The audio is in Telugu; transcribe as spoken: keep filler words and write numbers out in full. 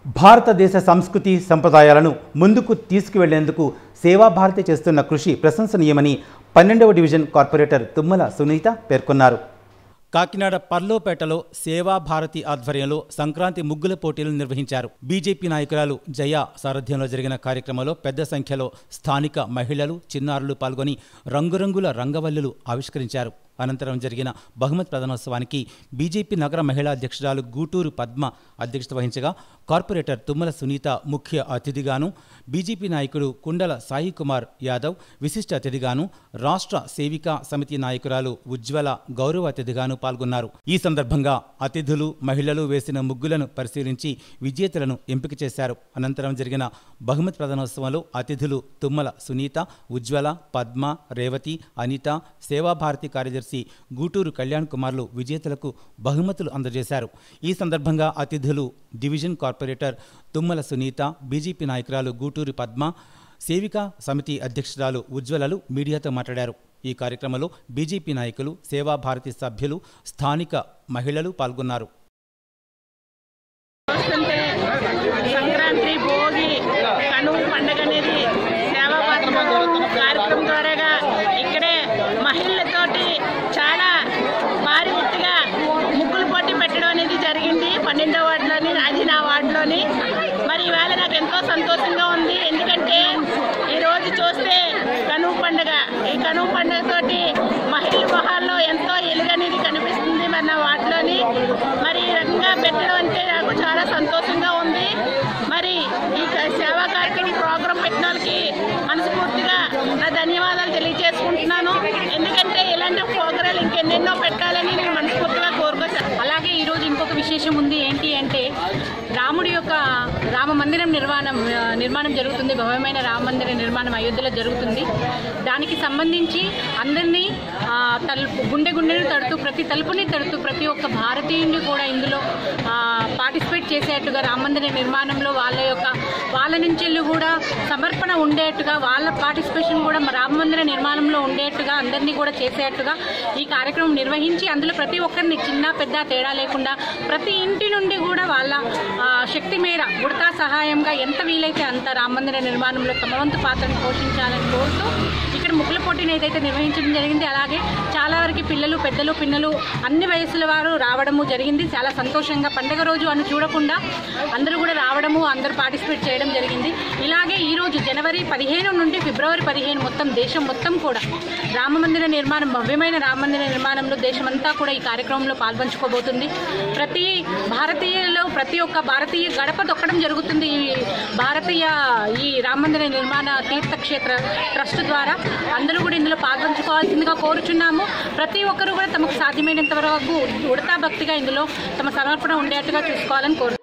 భారతదేశ సంస్కృతి సంప్రదాయాలను ముందుకు తీసుకువెళ్లేందుకు సేవాభారతి చేస్తున్న కృషి ప్రశంసనీయమని పన్నెండవ డివిజన్ కార్పొరేటర్ తుమ్మల సునీత పేర్కొన్నారు. కాకినాడ పర్లోపేటలో సేవాభారతి ఆధ్వర్యంలో సంక్రాంతి ముగ్గుల పోటీలు నిర్వహించారు. బీజేపీ నాయకురాలు జయ సారథ్యంలో జరిగిన కార్యక్రమంలో పెద్ద సంఖ్యలో స్థానిక మహిళలు, చిన్నారులు పాల్గొని రంగురంగుల రంగవల్లులు ఆవిష్కరించారు. అనంతరం జరిగిన బహుమతి ప్రదానోత్సవానికి బీజేపీ నగర మహిళా అధ్యక్షురాలు గూటూరు పద్మ అధ్యక్షత వహించగా కార్పొరేటర్ తుమ్మల సునీత ముఖ్య అతిథిగాను, బీజేపీ నాయకుడు కుండల సాయి కుమార్ యాదవ్ విశిష్ట అతిథిగాను, రాష్ట్ర సేవికా సమితి నాయకురాలు ఉజ్వల గౌరవ అతిథిగాను పాల్గొన్నారు. ఈ సందర్భంగా అతిథులు, మహిళలు వేసిన ముగ్గులను పరిశీలించి విజేతలను ఎంపిక చేశారు. అనంతరం జరిగిన బహుమతి ప్రదానోత్సవంలో అతిథులు తుమ్మల సునీత, ఉజ్వల, పద్మ, రేవతి, అనిత, సేవాభారతి కార్యదర్శి గూటూరు కళ్యాణ్ కుమార్లు విజేతలకు బహుమతులు అందజేశారు. ఈ సందర్భంగా అతిథులు division corporator Tummala Sunitha, BJP నాయకురాలు గూటూరు పద్మ, సేవికా సమితి అధ్యక్షురాలు ఉజ్వలలు మీడియాతో మాట్లాడారు. ఈ కార్యక్రమంలో బీజేపీ నాయకులు, సేవాభారతి సభ్యులు, స్థానిక మహిళలు పాల్గొన్నారు. సంక్రాంతి, భోగి, కనుమ పండుగ అనేది సేవాభారతి కార్యక్రమం ద్వారాగా ఇక్కడే మహిళలతోటి చాలా భారీ ఎత్తుగా ముగ్గులు పోటీ పెట్టడం అనేది జరిగింది పన్నెండో వార్డులోని, రాజీనా వార్డులోని. మరి ఈవేళ నాకు ఎంతో సంతోషంగా ఉంది. ఎందుకంటే ఈరోజు చూస్తే కనుమ పండుగ, ఈ కనుమ పండుగతోటి మహిళల మొహాల్లో ఎంతో ఎలుగు అనేది కనిపిస్తుంది మన వార్డులోని. మరి ఈ రకంగా పెట్టడం అంటే నాకు చాలా సంతోషంగా ఉంది. మరి ఈ సేవా కార్యక్రమం ప్రోగ్రాం పెట్టిన వాళ్ళకి మనస్ఫూర్తిగా నా ధన్యవాదాలు తెలియజేసుకుంటున్నాను. ఎందుకంటే ఇలాంటి ప్రోగ్రాలు ఇంకెన్నెన్నో పెట్టాలని నేను మనస్ఫూర్తిగా కోరుకుంటాను. అలాగే ఈరోజు ఇంకొక విశేషం ఉంది. ఏంటి అంటే రాముడి యొక్క రామ మందిరం నిర్మాణం నిర్మాణం జరుగుతుంది. భవ్యమైన రామ మందిర నిర్మాణం అయోధ్యలో జరుగుతుంది. దానికి సంబంధించి అందరినీ తలుపు గుండె గుండెను తడుతూ, ప్రతి తలుపుని తడుతూ ప్రతి ఒక్క భారతీయుడిని కూడా ఇందులో పార్టిసిపేట్ చేసేట్టుగా రామ మందిర నిర్మాణంలో వాళ్ళ యొక్క వాళ్ళ నుంచి కూడా సమర్పణ ఉండేట్టుగా, వాళ్ళ పార్టిసిపేషన్ కూడా రామ మందిర నిర్మాణంలో ఉండేట్టుగా అందరినీ కూడా చేసేట్టుగా ఈ కార్యక్రమం నిర్వహించి అందులో ప్రతి ఒక్కరిని చిన్న పెద్ద తేడా లేకుండా ప్రతి ఇంటి నుండి కూడా వాళ్ళ శక్తి మేర ఉడతా సహాయంగా ఎంత వీలైతే అంత రామ మందిర నిర్మాణంలో తమ వంతు పాత్రను పోషించాలని కోరుతూ ఇక్కడ ముగ్గుల పోటీని ఏదైతే నిర్వహించడం జరిగింది. అలాగే చాలా వరకు పిల్లలు, పెద్దలు, పిన్నలు అన్ని వయసుల వారు రావడము జరిగింది. చాలా సంతోషంగా పండుగ రోజు అని చూడకుండా అందరూ కూడా రావడము, అందరూ పార్టిసిపేట్ చేయడం జరిగింది. ఇలాగే ఈరోజు జనవరి పదిహేను నుండి ఫిబ్రవరి పదిహేను మొత్తం దేశం మొత్తం కూడా రామ మందిర నిర్మాణం, భవ్యమైన రామ మందిర నిర్మాణంలో దేశమంతా కూడా ఈ కార్యక్రమంలో పాల్పంచుకోబోతుంది. ప్రతి భారతీయులలో ప్రతి ఒక్క భారతీయ గడప దొక్కడం జరుగుతుంది ఈ భారతీయ ఈ రామ మందిర నిర్మాణ తీర్థక్షేత్ర ట్రస్ట్ ద్వారా. అందరూ కూడా ఇందులో పాల్పంచుకోవాల్సిందిగా కోరుచున్నాము. ప్రతి ఒక్కరూ కూడా తమకు సాధ్యమైనంత వరకు ఉడతా భక్తిగా ఇందులో తమ సమర్పణ ఉండేట్టుగా చూసుకోవాలని కోరుతున్నాము.